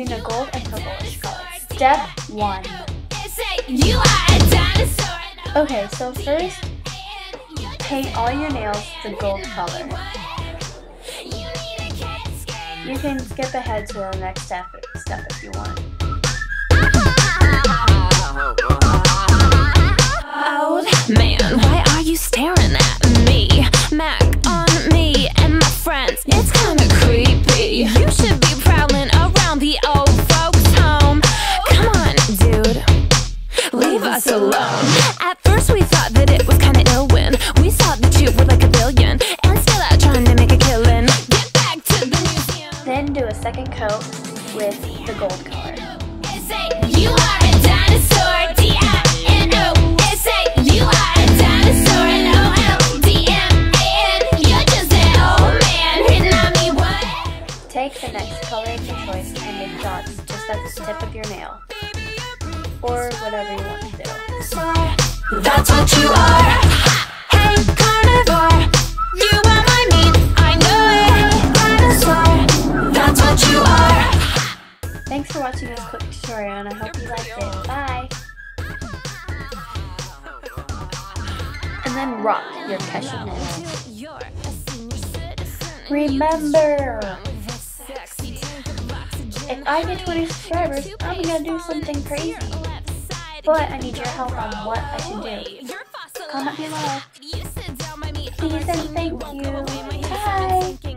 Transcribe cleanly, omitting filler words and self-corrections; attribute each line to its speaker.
Speaker 1: using a gold and purplish color. Step 1. Okay, so first, paint all your nails the gold color. You can skip ahead to the next step if you want.
Speaker 2: Oh man, why are you staring at me? Mac on me and my friends, it's kinda creepy. You should be prowling around the old folks' home. Come on, dude, leave us alone. At first we thought that it was kinda ill when we saw that you were like a billion and still out trying to make a killing. Get back to the museum.
Speaker 1: Then do a second coat with the gold color.
Speaker 2: You are a dinosaur, D-I-N-O. You are a dinosaur, N-O-L-D-M-A-N. You're just an old man hitting on me, what?
Speaker 1: Take the next color of your choice and make dots just at the tip of your nail. Or whatever you want to do.
Speaker 2: That's what you are. Hey, carnivore, you are my meat, I know it. Dinosaur, that's what you are.
Speaker 1: Thanks for watching this quick tutorial and I hope you liked it. Bye! And then rock your Kesha nails. Remember, if I get 20 subscribers, I'm gonna do something crazy. But I need your help on what I should do. Comment below. Please and thank you. Bye!